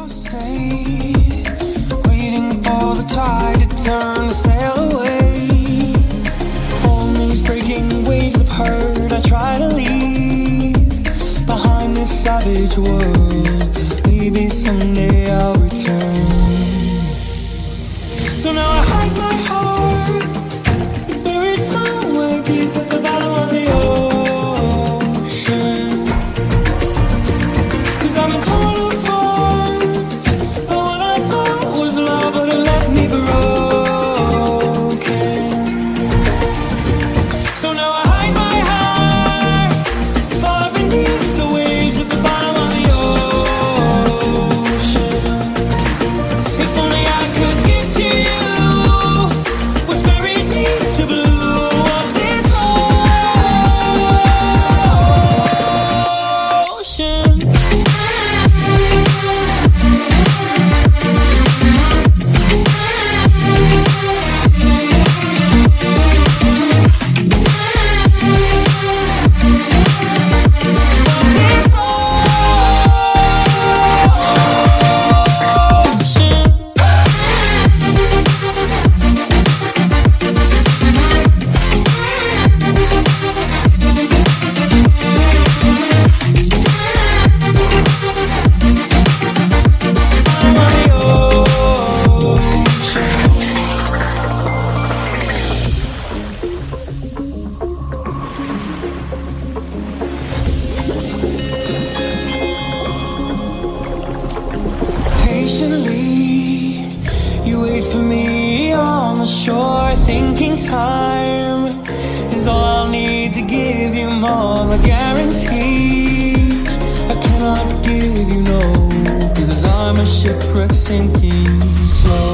I'll stay, waiting for the tide to turn the sail away. On these breaking waves of hurt, I try to leave behind this savage world. Maybe someday I'll return. So now I hide my heart, it's buried somewhere deep at the bottom of the ocean. 'Cause I've been torn apart by what I thought was love, but it left me broken. So now I hide my heart far beneath the waves at the bottom of the ocean. If only I could give to you what's buried beneath the blue of this ocean. Patiently, you wait for me on the shore, thinking time is all I'll need to give you more of a guarantee. I cannot give you no, 'cause I'm a shipwreck sinking slow.